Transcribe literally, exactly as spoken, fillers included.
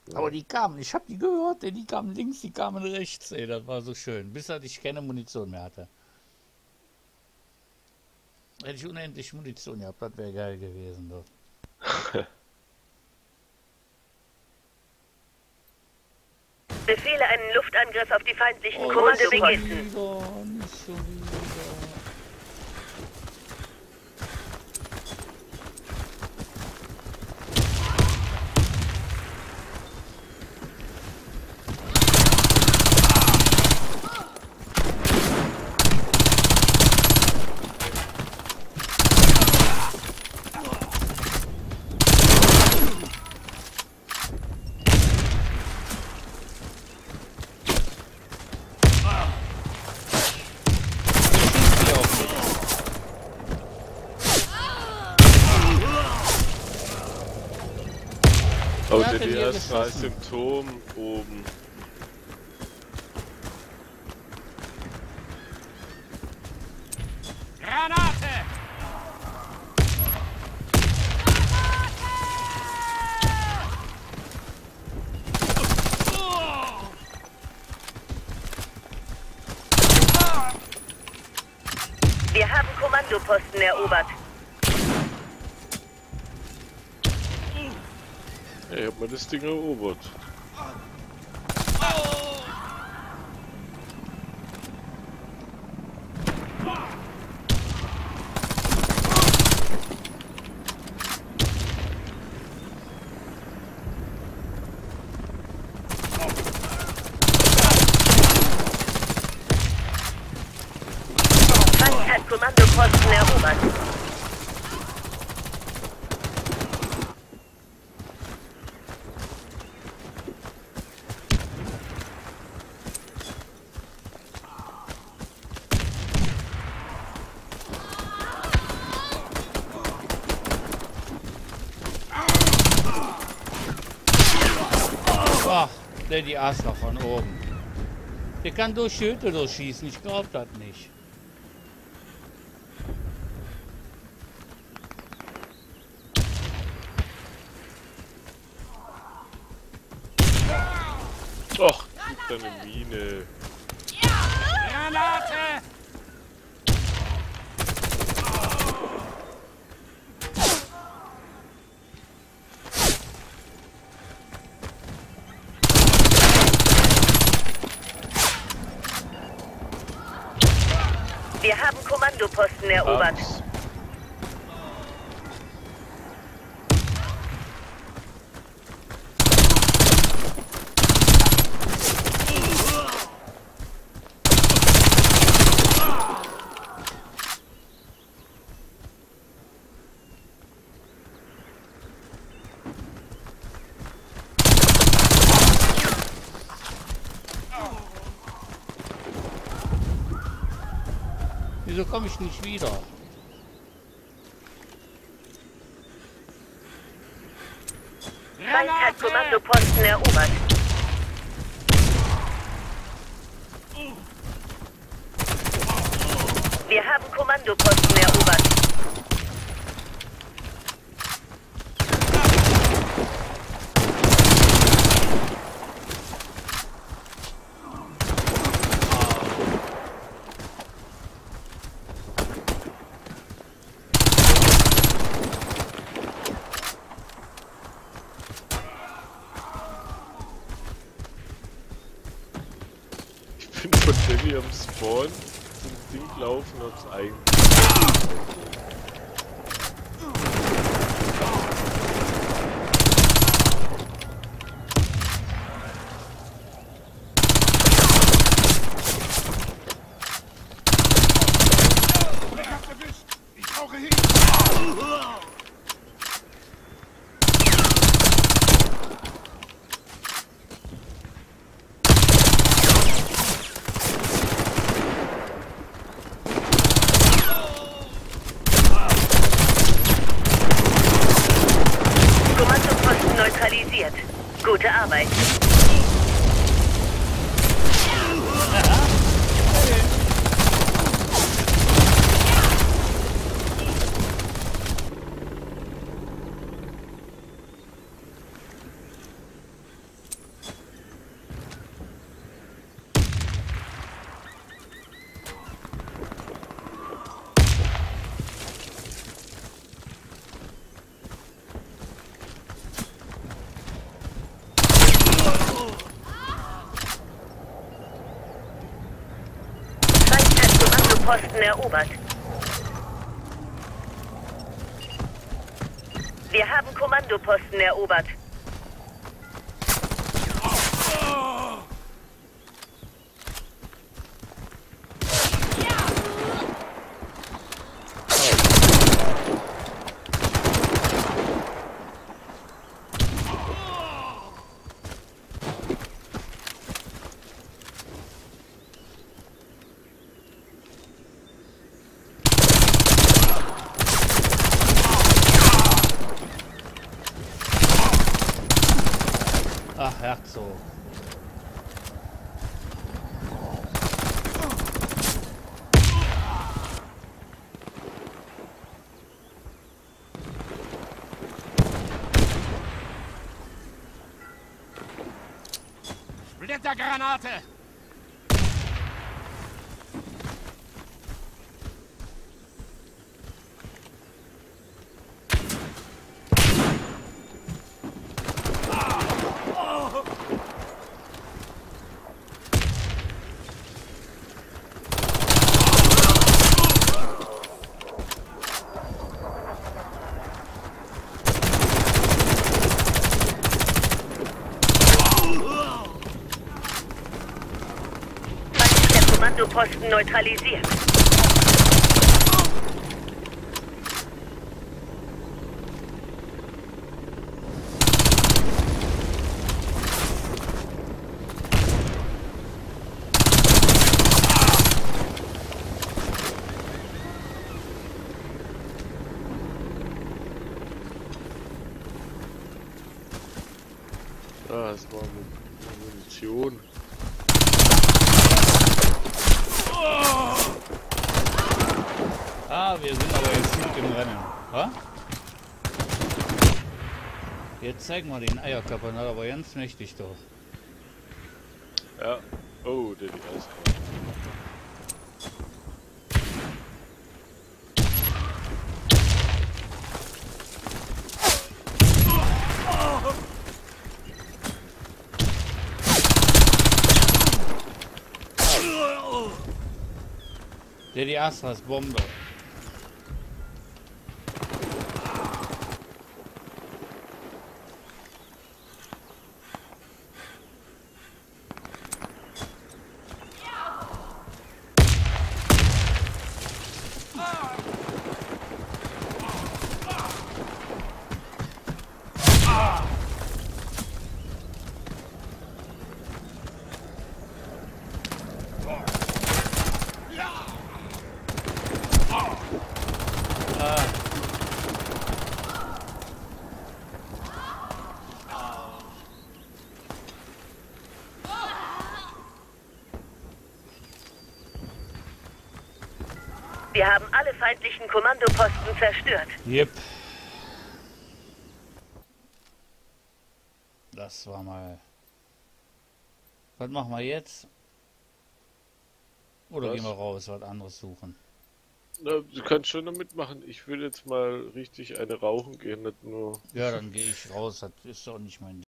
Aber die kamen, ich habe die gehört, ey, die kamen links, die kamen rechts, ey, das war so schön. Bis dass ich keine Munition mehr hatte. Hätte ich unendlich Munition gehabt, das wäre geil gewesen. Doch. Befehle einen Luftangriff auf die feindlichen Oh, Kommandoposten. nicht schon wieder, nicht schon wieder. Oh, Wer hat der denn die hier ersten drei geschossen? Symptome oben. Granate! Wir haben Kommandoposten erobert. Ey, hab mal das Ding erobert. Feind hat Kommandoposten erobert. Ach, der die Ass noch von oben. Der kann durch Schilde durchschießen, ich glaub das nicht. Och, gibt da eine Mine. Granate! Wir haben Kommandoposten erobert. Abends. Wieso komme ich nicht wieder? Feind hat Kommandoposten erobert. Wir haben Kommandoposten erobert. Ich bin von Danny am Spawn zum Ding laufen, hab's eigentlich. Ich hab's erwischt! Ich brauche Hilfe! Kommandoposten neutralisiert. Gute Arbeit. Kommandoposten erobert. Wir haben Kommandoposten erobert. Ach, Herzog. Splittergranate! Kommandoposten neutralisiert. Ah, es war mit Munition. Ah, wir sind aber jetzt gut im Rennen. Ha? Jetzt zeigen wir den Eierkappern, aber ganz mächtig doch. Ja. Oh, der die Eis. Der die Astras Bombe. Wir haben alle feindlichen Kommandoposten zerstört. Yep. Das war mal... Was machen wir jetzt? Oder Was? gehen wir raus, was anderes suchen? Na, du kannst schon noch mitmachen. Ich will jetzt mal richtig eine rauchen gehen, nicht nur... Ja, dann gehe ich raus. Das ist doch nicht mein